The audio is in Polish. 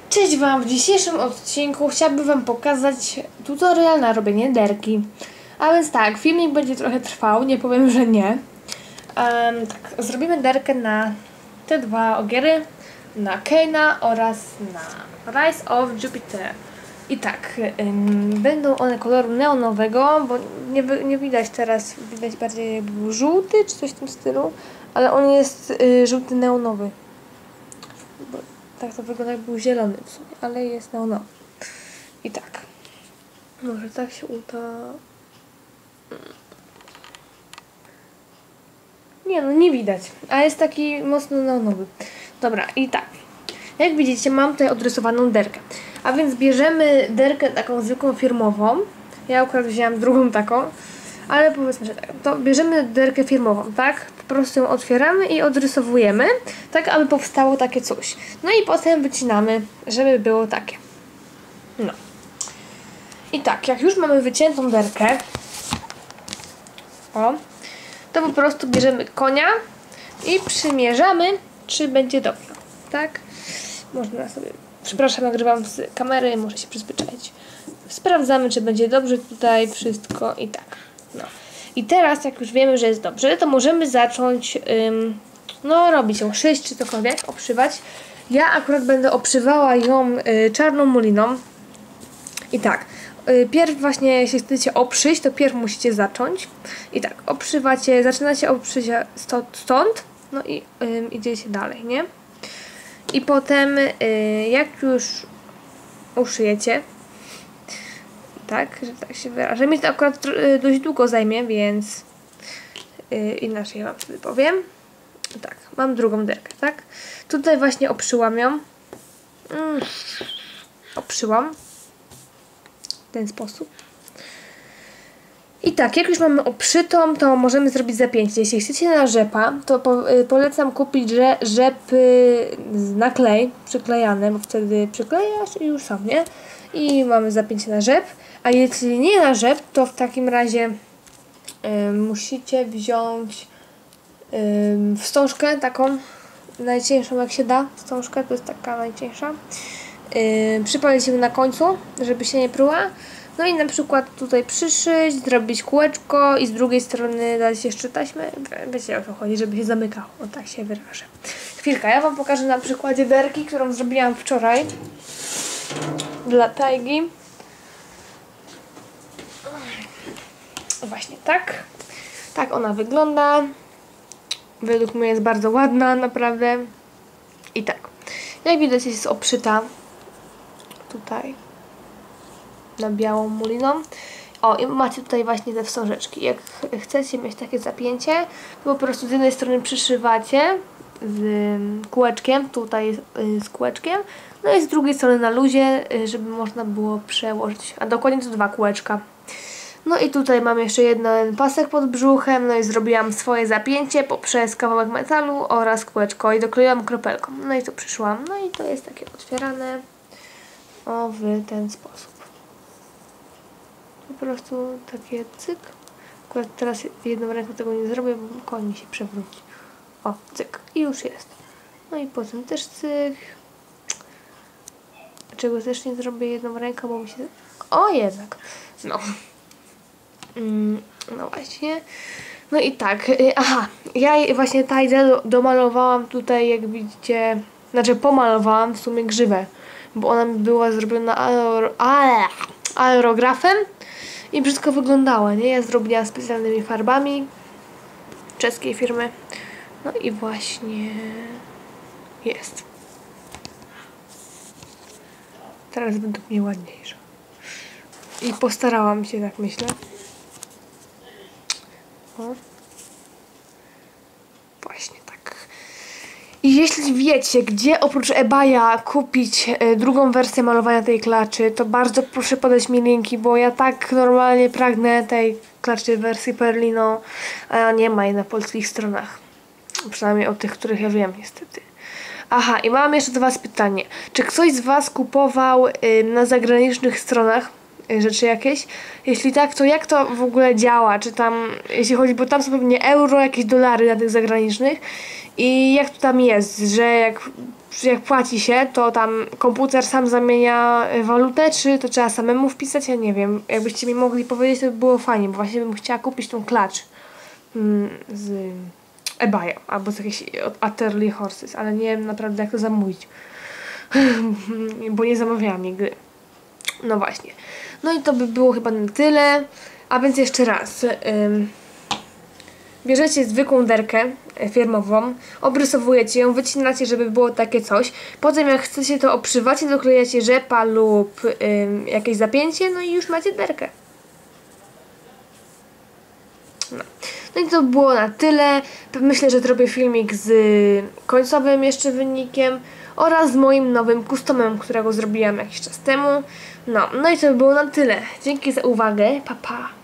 Cześć Wam! W dzisiejszym odcinku chciałabym Wam pokazać tutorial na robienie derki. A więc tak, filmik będzie trochę trwał, nie powiem, że nie. Tak, zrobimy derkę na te dwa ogiery, na Keina oraz na Rise of Jupiter. I tak, będą one koloru neonowego, bo nie widać teraz, widać bardziej jakby był żółty czy coś w tym stylu, ale on jest żółty neonowy. Tak to wygląda, jak był zielony w sumie, ale jest neonowy. I tak. Może tak się uda. Nie no, nie widać. A jest taki mocno neonowy. Dobra, i tak. Jak widzicie, mam tutaj odrysowaną derkę. A więc bierzemy derkę taką zwykłą firmową. Ja akurat wzięłam drugą taką. Ale powiedzmy, że tak. To bierzemy derkę firmową, tak? Po prostu ją otwieramy i odrysowujemy, tak aby powstało takie coś. No i potem wycinamy, żeby było takie. No. I tak, jak już mamy wyciętą derkę, o, to po prostu bierzemy konia i przymierzamy, czy będzie dobrze, tak? Można sobie, przepraszam, nagrywam z kamery, muszę się przyzwyczaić. Sprawdzamy, czy będzie dobrze tutaj wszystko i tak. No. I teraz, jak już wiemy, że jest dobrze, to możemy zacząć no, robić ją, szyć czy cokolwiek, obszywać. Ja akurat będę obszywała ją czarną muliną. I tak, pierw właśnie, jeśli chcecie obszyć, to pierw musicie zacząć. I tak, obszywacie, zaczynacie obszyć stąd, no i idziecie dalej, nie? I potem, jak już uszyjecie, tak, że tak się wyrażę. Mi to akurat dość długo zajmie, więc inaczej wam sobie powiem. Tak, mam drugą derkę, tak? Tutaj właśnie obszyłam ją. Obszyłam. W ten sposób. I tak, jak już mamy obszytą, to możemy zrobić zapięcie. Jeśli chcecie na rzepa, to polecam kupić rzepy na klej, przyklejane, bo wtedy przyklejasz i już są, nie? I mamy zapięcie na rzep. A jeśli nie na rzep, to w takim razie musicie wziąć wstążkę taką najcieńszą jak się da. Wstążkę to jest taka najcieńsza. Przypalić ją na końcu, żeby się nie pruła. No i na przykład tutaj przyszyć, zrobić kółeczko i z drugiej strony dać jeszcze taśmę. Wiecie, o co chodzi, żeby się zamykało. O tak się wyrażę. Chwilka, ja wam pokażę na przykładzie derki, którą zrobiłam wczoraj dla Tajgi. Właśnie tak. Tak ona wygląda. Według mnie jest bardzo ładna, naprawdę. I tak. Jak widać, jest obszyta tutaj na białą muliną. O, i macie tutaj właśnie te wstążeczki. Jak chcecie mieć takie zapięcie, to po prostu z jednej strony przyszywacie z kółeczkiem, tutaj z kółeczkiem, no i z drugiej strony na luzie, żeby można było przełożyć. A dokładnie to 2 kółeczka. No i tutaj mam jeszcze jeden pasek pod brzuchem, no i zrobiłam swoje zapięcie poprzez kawałek metalu oraz kółeczko i dokleiłam kropelką. No i to przyszłam. No i to jest takie otwierane o w ten sposób. Po prostu takie cyk. Akurat teraz jedną ręką tego nie zrobię, bo koń mi się przewróci. O, cyk. I już jest. No i potem też cyk. Czego też nie zrobię jedną ręką, bo mi się... O, jednak. No. No właśnie. No i tak. Aha. Ja właśnie Tajdze domalowałam tutaj, jak widzicie... Znaczy pomalowałam w sumie grzywę. Bo ona była zrobiona aerografem. I brzydko wyglądała, nie? Ja zrobiłam specjalnymi farbami czeskiej firmy. No i właśnie jest. Teraz według mnie ładniejsza. I postarałam się, tak myślę. O. Właśnie tak. I jeśli wiecie, gdzie oprócz eBaya kupić drugą wersję malowania tej klaczy, to bardzo proszę podać mi linki, bo ja tak normalnie pragnę tej klaczy wersji Perlino, a nie ma jej na polskich stronach. Przynajmniej o tych, których ja wiem, niestety. Aha, i mam jeszcze do was pytanie. Czy ktoś z was kupował na zagranicznych stronach rzeczy jakieś? Jeśli tak, to jak to w ogóle działa? Czy tam, jeśli chodzi, bo tam są pewnie euro, jakieś dolary na tych zagranicznych i jak to tam jest, że jak płaci się, to tam komputer sam zamienia walutę, czy to trzeba samemu wpisać? Ja nie wiem. Jakbyście mi mogli powiedzieć, to by było fajnie, bo właśnie bym chciała kupić tą klacz z eBaya albo z jakiejś od Atelier Horses, ale nie wiem naprawdę jak to zamówić. Bo nie zamawiałam nigdy. No właśnie. No i to by było chyba na tyle. A więc jeszcze raz. Bierzecie zwykłą derkę firmową, obrysowujecie ją, wycinacie, żeby było takie coś. Potem jak chcecie to oprzywacie, doklejacie rzepa lub jakieś zapięcie, no i już macie derkę. No i to było na tyle. Myślę, że zrobię filmik z końcowym jeszcze wynikiem oraz z moim nowym customem, którego zrobiłam jakiś czas temu. No i to by było na tyle. Dzięki za uwagę. Pa, pa.